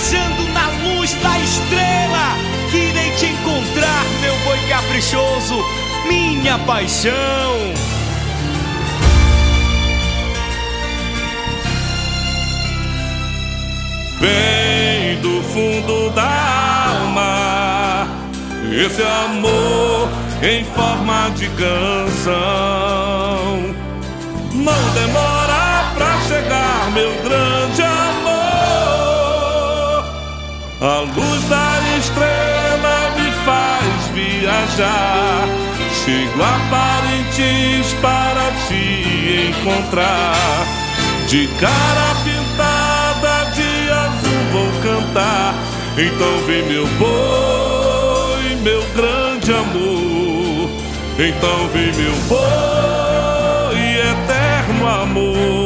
viajando na luz da estrela, que irei te encontrar, meu boi caprichoso, minha paixão. Vem do fundo da alma esse amor em forma de canção. Não demora pra chegar, meu grande amor. A luz da estrela me faz viajar. Chego a Parintins para te encontrar. De cara pintada de azul vou cantar. Então vem meu boi, meu grande amor. Então vem meu boi, eterno amor.